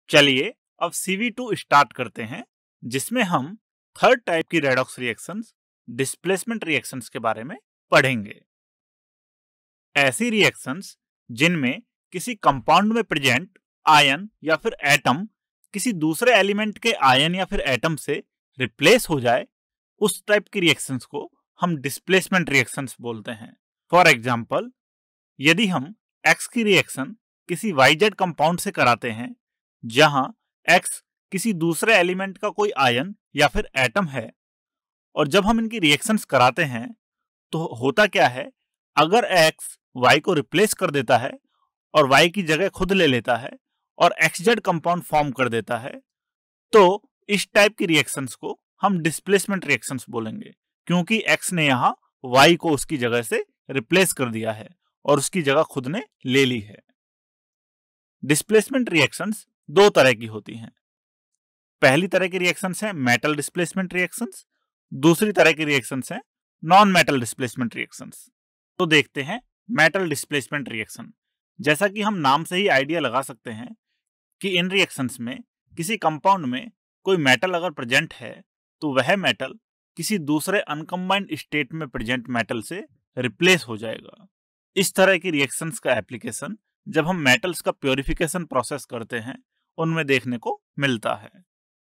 चलिए अब CV2 start करते हैं, जिसमें हम थर्ड टाइप की रेडॉक्स रिएक्शंस, डिस्प्लेसमेंट रिएक्शंस के बारे में पढ़ेंगे। ऐसी रिएक्शंस जिनमें किसी कंपाउंड में प्रेजेंट आयन या फिर एटम किसी दूसरे एलिमेंट के आयन या फिर एटम से रिप्लेस हो जाए, उस टाइप की रिएक्शंस को हम डिस्प्लेसमेंट रिएक्शंस बोलते हैं। फॉर एग्जाम्पल, यदि हम X की रिएक्शन किसी YZ कंपाउंड से कराते हैं, जहां X किसी दूसरे एलिमेंट का कोई आयन या फिर एटम है, और जब हम इनकी रिएक्शंस कराते हैं तो होता क्या है, अगर X Y को रिप्लेस कर देता है और Y की जगह खुद ले लेता है और XZ कंपाउंड फॉर्म कर देता है, तो इस टाइप की रिएक्शंस को हम डिस्प्लेसमेंट रिएक्शंस बोलेंगे, क्योंकि X ने यहाँ Y को उसकी जगह से रिप्लेस कर दिया है और उसकी जगह खुद ने ले ली है। डिस्प्लेसमेंट रिएक्शंस दो तरह की होती हैं। पहली तरह की रिएक्शंस है मेटल डिस्प्लेसमेंट रिएक्शंस, दूसरी तरह की रिएक्शंस है नॉन मेटल डिस्प्लेसमेंट रिएक्शंस। तो देखते हैं मेटल डिस्प्लेसमेंट रिएक्शन। जैसा कि हम नाम से ही आइडिया लगा सकते हैं कि इन रिएक्शंस में किसी कंपाउंड में कोई मेटल अगर प्रेजेंट है तो वह मेटल किसी दूसरे अनकंबाइंड स्टेट में प्रेजेंट मेटल से रिप्लेस हो जाएगा। इस तरह की रिएक्शंस का एप्लीकेशन जब हम मेटल्स का प्योरिफिकेशन प्रोसेस करते हैं उनमें देखने को मिलता है।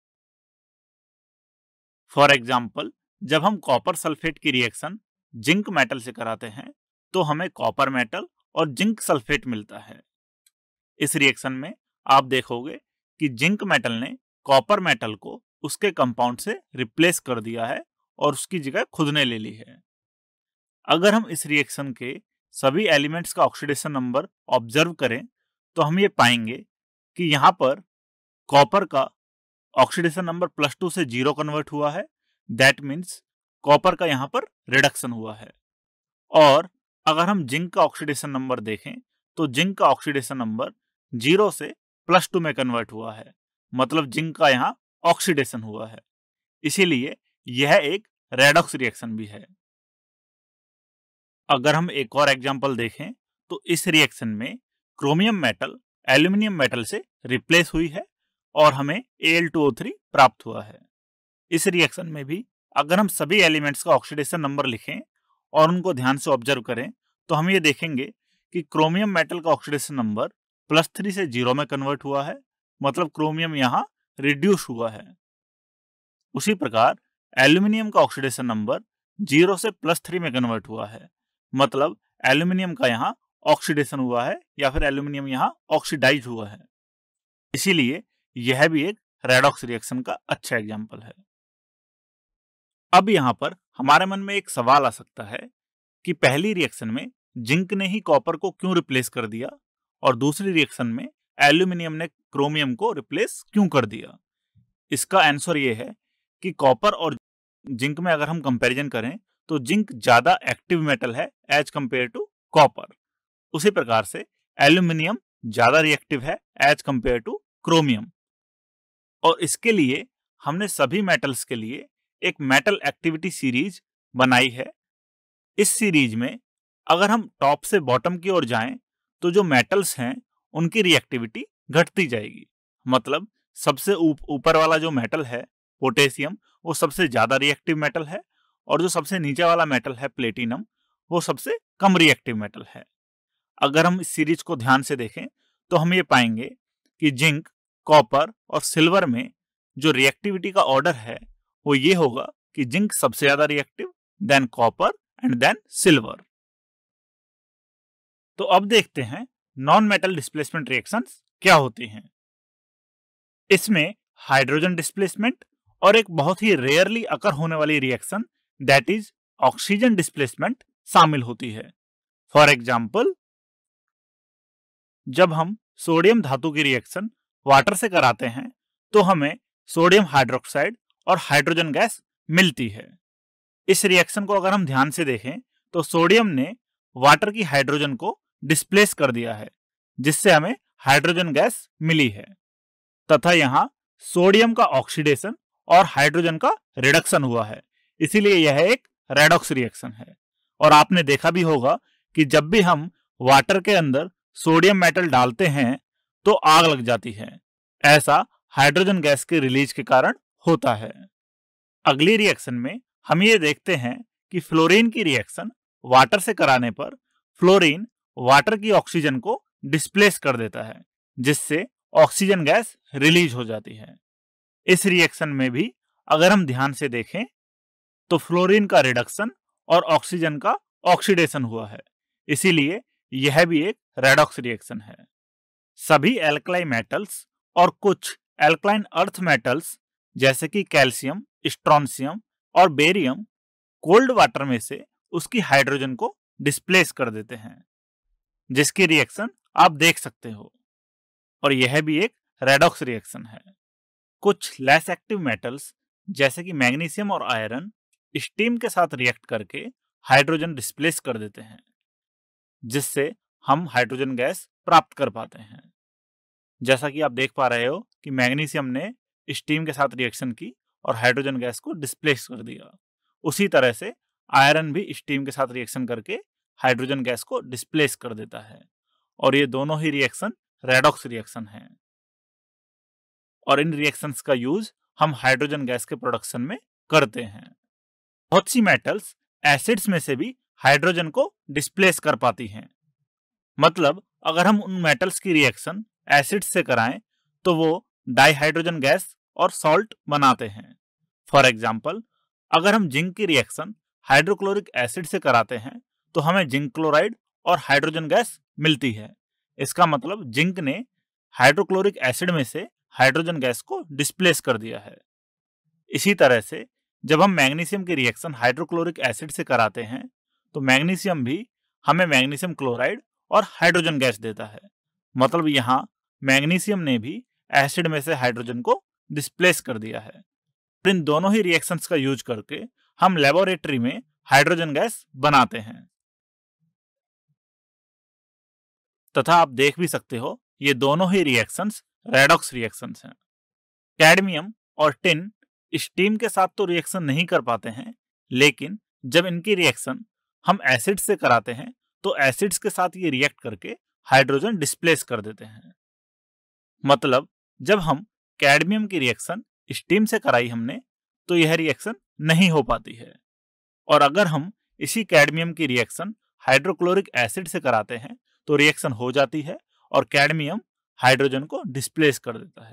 फॉर एग्जाम्पल, जब हम कॉपर सल्फेट की रिएक्शन जिंक मेटल से कराते हैं तो हमें कॉपर मेटल और जिंक सल्फेट मिलता है। इस रिएक्शन में आप देखोगे कि जिंक मेटल ने कॉपर मेटल को उसके कंपाउंड से रिप्लेस कर दिया है और उसकी जगह खुद ने ले ली है। अगर हम इस रिएक्शन के सभी एलिमेंट्स का ऑक्सीडेशन नंबर ऑब्जर्व करें तो हम ये पाएंगे कि यहाँ पर कॉपर का ऑक्सीडेशन नंबर +2 से 0 कन्वर्ट हुआ है। दैट मीन्स कॉपर का यहाँ पर रिडक्शन हुआ है। और अगर हम जिंक का ऑक्सीडेशन नंबर देखें तो जिंक का ऑक्सीडेशन नंबर 0 से +2 में कन्वर्ट हुआ है, मतलब जिंक का यहाँ ऑक्सीडेशन हुआ है। इसीलिए यह एक रेडॉक्स रिएक्शन भी है। अगर हम एक और एग्जांपल देखें तो इस रिएक्शन में क्रोमियम मेटल एल्यूमिनियम मेटल से रिप्लेस हुई है और हमें Al2O3 प्राप्त हुआ है। इस रिएक्शन में भी अगर हम सभी एलिमेंट्स का ऑक्सीडेशन नंबर लिखें और उनको ध्यान से ऑब्जर्व करें तो हम ये देखेंगे कि क्रोमियम मेटल का ऑक्सीडेशन नंबर +3 से 0 में कन्वर्ट हुआ है, मतलब क्रोमियम यहाँ रिड्यूस हुआ है। उसी प्रकार एल्यूमिनियम का ऑक्सीडेशन नंबर 0 से +3 में कन्वर्ट हुआ है, मतलब एल्यूमिनियम का यहाँ ऑक्सीडेशन हुआ है या फिर एल्यूमिनियम यहाँ ऑक्सीडाइज हुआ है। इसीलिए यह भी एक रेडॉक्स रिएक्शन का अच्छा एग्जाम्पल है। अब यहाँ पर हमारे मन में एक सवाल आ सकता है कि पहली रिएक्शन में जिंक ने ही कॉपर को क्यों रिप्लेस कर दिया और दूसरी रिएक्शन में एल्यूमिनियम ने क्रोमियम को रिप्लेस क्यों कर दिया। इसका आंसर ये है कि कॉपर और जिंक में अगर हम कंपैरिजन करें तो जिंक ज्यादा एक्टिव मेटल है एज कंपेयर टू कॉपर। उसी प्रकार से एल्यूमिनियम ज्यादा रिएक्टिव है एज कंपेयर टू क्रोमियम। और इसके लिए हमने सभी मेटल्स के लिए एक मेटल एक्टिविटी सीरीज बनाई है। इस सीरीज में अगर हम टॉप से बॉटम की ओर जाएं तो जो मेटल्स हैं उनकी रिएक्टिविटी घटती जाएगी, मतलब सबसे ऊपर वाला जो मेटल है पोटेशियम वो सबसे ज्यादा रिएक्टिव मेटल है और जो सबसे नीचे वाला मेटल है प्लेटिनम वो सबसे कम रिएक्टिव मेटल है। अगर हम इस सीरीज को ध्यान से देखें तो हम ये पाएंगे कि जिंक, कॉपर और सिल्वर में जो रिएक्टिविटी का ऑर्डर है वो ये होगा कि जिंक सबसे ज्यादा reactive, then copper and then silver. तो अब देखते हैं नॉन मेटल डिस्प्लेसमेंट रिएक्शंस क्या होती हैं। इसमें हाइड्रोजन डिस्प्लेसमेंट और एक बहुत ही रेयरली अकर होने वाली reaction that is oxygen displacement शामिल होती है। फॉर एग्जाम्पल, जब हम सोडियम धातु की रिएक्शन वाटर से कराते हैं तो हमें सोडियम हाइड्रोक्साइड और हाइड्रोजन गैस मिलती है। इस रिएक्शन को अगर हम ध्यान से देखें तो सोडियम ने वाटर की हाइड्रोजन को डिस्प्लेस कर दिया है, जिससे हमें हाइड्रोजन गैस मिली है, तथा यहाँ सोडियम का ऑक्सीडेशन और हाइड्रोजन का रिडक्शन हुआ है। इसीलिए यह एक रेडॉक्स रिएक्शन है। और आपने देखा भी होगा कि जब भी हम वाटर के अंदर सोडियम मेटल डालते हैं तो आग लग जाती है, ऐसा हाइड्रोजन गैस के रिलीज के कारण होता है। अगली रिएक्शन में हम ये देखते हैं कि फ्लोरीन की रिएक्शन वाटर से कराने पर फ्लोरीन वाटर की ऑक्सीजन को डिस्प्लेस कर देता है, जिससे ऑक्सीजन गैस रिलीज हो जाती है। इस रिएक्शन में भी अगर हम ध्यान से देखें तो फ्लोरीन का रिडक्शन और ऑक्सीजन का ऑक्सीडेशन हुआ है, इसीलिए यह भी एक रेडॉक्स रिएक्शन है। सभी एल्कलाई मेटल्स और कुछ एल्कलाइन अर्थ मेटल्स जैसे कि कैल्शियम, स्ट्रोंशियम और बेरियम कोल्ड वाटर में से उसकी हाइड्रोजन को डिस्प्लेस कर देते हैं, जिसकी रिएक्शन आप देख सकते हो, और यह भी एक रेडॉक्स रिएक्शन है। कुछ लेस एक्टिव मेटल्स जैसे कि मैग्नीशियम और आयरन स्टीम के साथ रिएक्ट करके हाइड्रोजन डिस्प्लेस कर देते हैं, जिससे हम हाइड्रोजन गैस प्राप्त कर पाते हैं। जैसा कि आप देख पा रहे हो कि मैग्नीशियम ने स्टीम के साथ रिएक्शन की और हाइड्रोजन गैस को डिस्प्लेस कर दिया। उसी तरह से आयरन भी स्टीम के साथ रिएक्शन करके हाइड्रोजन गैस को डिस्प्लेस कर देता है, और ये दोनों ही रिएक्शन रेडॉक्स रिएक्शन हैं। और इन रिएक्शंस का यूज हम हाइड्रोजन गैस के प्रोडक्शन में करते हैं। बहुत सी मेटल्स एसिड्स में से भी हाइड्रोजन को डिस्प्लेस कर पाती हैं। मतलब अगर हम उन मेटल्स की रिएक्शन एसिड्स से कराएं तो वो डाइहाइड्रोजन गैस और सॉल्ट बनाते हैं। फॉर एग्जाम्पल, अगर हम जिंक की रिएक्शन हाइड्रोक्लोरिक एसिड से कराते हैं तो हमें जिंक क्लोराइड और हाइड्रोजन गैस मिलती है। इसका मतलब जिंक ने हाइड्रोक्लोरिक एसिड में से हाइड्रोजन गैस को डिस्प्लेस कर दिया है। इसी तरह से जब हम मैग्नीशियम की रिएक्शन हाइड्रोक्लोरिक एसिड से कराते हैं तो मैग्नीशियम भी हमें मैग्नीशियम क्लोराइड और हाइड्रोजन गैस देता है। मतलब यहाँ मैग्नीशियम ने भी एसिड में से हाइड्रोजन को डिस्प्लेस कर दिया है। इन दोनों ही रिएक्शंस का यूज करके हम लेबोरेटरी में हाइड्रोजन गैस बनाते हैं। तथा आप देख भी सकते हो ये दोनों ही रिएक्शंस रेडॉक्स रिएक्शंस हैं। कैडमियम और टिन स्टीम के साथ तो रिएक्शन नहीं कर पाते हैं, लेकिन जब इनकी रिएक्शन हम एसिड से कराते हैं तो एसिड्स के साथ ये रिएक्ट करके हाइड्रोजन डिस्प्लेस कर देते हैं। मतलब जब हम कैडमियम की रिएक्शन स्टीम से कराई हमने तो यह रिएक्शन नहीं हो पाती है, और अगर हम इसी कैडमियम की रिएक्शन हाइड्रोक्लोरिक एसिड से कराते हैं तो रिएक्शन हो जाती है और कैडमियम हाइड्रोजन को डिस्प्लेस कर देता है।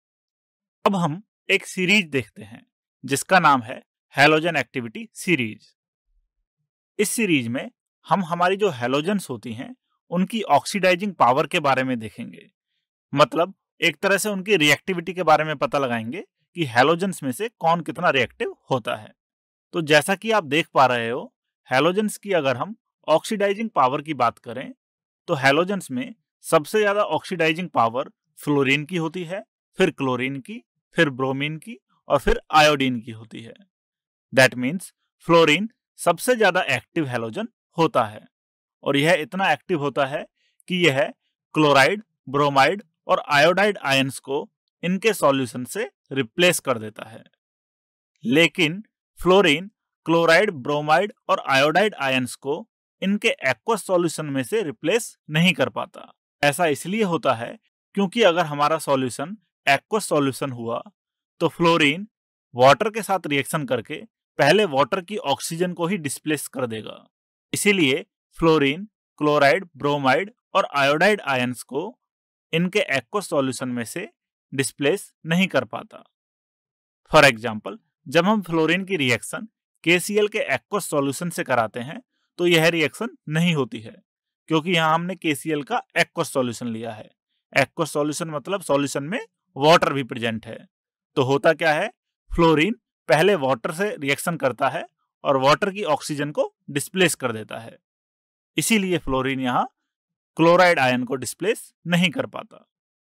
अब हम एक सीरीज देखते हैं जिसका नाम है हैलोजन एक्टिविटी सीरीज। इस सीरीज में हम हमारी जो हैलोजन्स होती हैं उनकी ऑक्सीडाइजिंग पावर के बारे में देखेंगे। मतलब एक तरह से उनकी रिएक्टिविटी के बारे में पता लगाएंगे कि हैलोजन्स में से कौन कितना रिएक्टिव होता है। तो जैसा कि आप देख पा रहे हो, हैलोजन्स की अगर हम ऑक्सीडाइजिंग पावर की बात करें तो हैलोजन्स में सबसे ज्यादा ऑक्सीडाइजिंग पावर फ्लोरीन की होती है, फिर क्लोरीन की, फिर ब्रोमीन की और फिर आयोडीन की होती है। दैट मीन्स फ्लोरीन सबसे ज्यादा एक्टिव हैलोजन होता है, और यह इतना एक्टिव होता है कि यह क्लोराइड, ब्रोमाइड और आयोडाइड आयंस को इनके सॉल्यूशन से रिप्लेस कर देता है। लेकिन फ्लोरीन क्लोराइड, ब्रोमाइड और आयोडाइड आयंस को इनके एक्वस सॉल्यूशन में से रिप्लेस नहीं कर पाता। ऐसा इसलिए होता है क्योंकि अगर हमारा सॉल्यूशन एक्वस सॉल्यूशन हुआ तो फ्लोरीन वाटर के साथ रिएक्शन करके पहले वाटर की ऑक्सीजन को ही डिस्प्लेस कर देगा। इसीलिए फ्लोरीन क्लोराइड, ब्रोमाइड और आयोडाइड आयंस को इनके एक्वस सॉल्यूशन में से डिस्प्लेस नहीं कर पाता। फॉर एग्जाम्पल, जब हम फ्लोरीन की रिएक्शन KCl के एक्वस सॉल्यूशन से कराते हैं तो यह रिएक्शन नहीं होती है, क्योंकि यहाँ हमने KCl का एक्वस सॉल्यूशन लिया है। एक्वस सॉल्यूशन मतलब सॉल्यूशन में वाटर भी प्रेजेंट है। तो होता क्या है, फ्लोरीन पहले वाटर से रिएक्शन करता है और वाटर की ऑक्सीजन को डिस्प्लेस कर देता है। इसीलिए फ्लोरीन यहाँ क्लोराइड आयन को डिस्प्लेस नहीं कर पाता।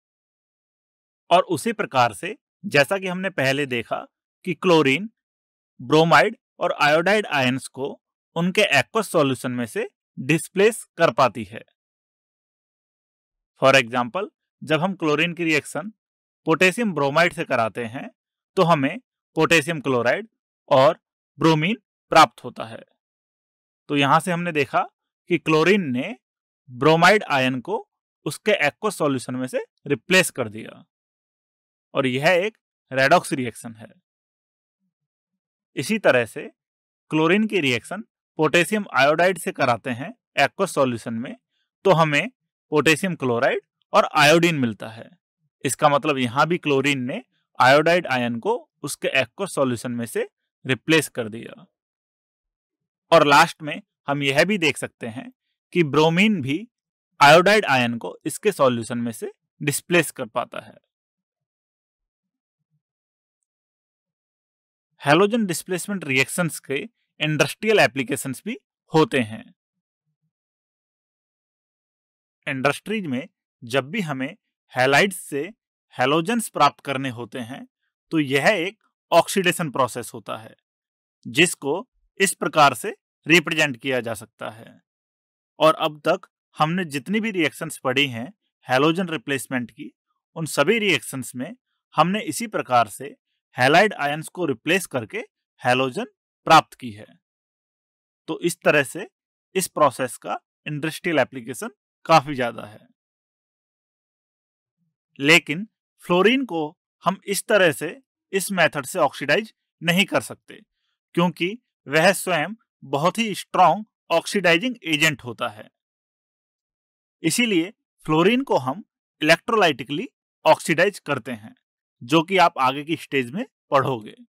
और उसी प्रकार से जैसा कि हमने पहले देखा कि क्लोरीन, ब्रोमाइड और आयोडाइड आयंस को उनके एक्वस सॉल्यूशन में से डिस्प्लेस कर पाती है। फॉर एग्जाम्पल, जब हम क्लोरीन की रिएक्शन पोटेशियम ब्रोमाइड से कराते हैं तो हमें पोटेशियम क्लोराइड और ब्रोमीन प्राप्त होता है। तो यहां से हमने देखा कि क्लोरीन ने ब्रोमाइड आयन को उसके एक्वस सॉल्यूशन में से रिप्लेस कर दिया। और यह एक रेडॉक्स रिएक्शन है। इसी तरह से क्लोरीन की रिएक्शन पोटेशियम आयोडाइड से कराते हैं एक्वस सॉल्यूशन में, तो हमें पोटेशियम क्लोराइड और आयोडीन मिलता है। इसका मतलब यहाँ भी क्लोरीन ने आयोडाइड आयन को उसके एक्वस सॉल्यूशन में से रिप्लेस कर दिया। और लास्ट में हम यह भी देख सकते हैं कि ब्रोमीन भी आयोडाइड आयन को इसके सॉल्यूशन में से डिस्प्लेस कर पाता है। हैलोजन डिस्प्लेसमेंट रिएक्शंस के इंडस्ट्रियल एप्लीकेशंस भी होते हैं। इंडस्ट्रीज में जब भी हमें हैलाइड्स से हैलोजन्स प्राप्त करने होते हैं तो यह एक ऑक्सीडेशन प्रोसेस होता है, जिसको इस प्रकार से रिप्रेजेंट किया जा सकता है। और अब तक हमने जितनी भी रिएक्शंस पढ़ी हैं हैलोजन रिप्लेसमेंट की, उन सभी रिएक्शंस में हमने इसी प्रकार से हैलाइड आयंस को रिप्लेस करके हैलोजन प्राप्त की है। तो इस तरह से इस प्रोसेस का इंडस्ट्रियल एप्लीकेशन काफी ज्यादा है। लेकिन फ्लोरीन को हम इस तरह से इस मेथड से ऑक्सीडाइज नहीं कर सकते, क्योंकि वह स्वयं बहुत ही स्ट्रॉन्ग ऑक्सीडाइजिंग एजेंट होता है। इसीलिए फ्लोरीन को हम इलेक्ट्रोलाइटिकली ऑक्सीडाइज करते हैं, जो कि आप आगे की स्टेज में पढ़ोगे।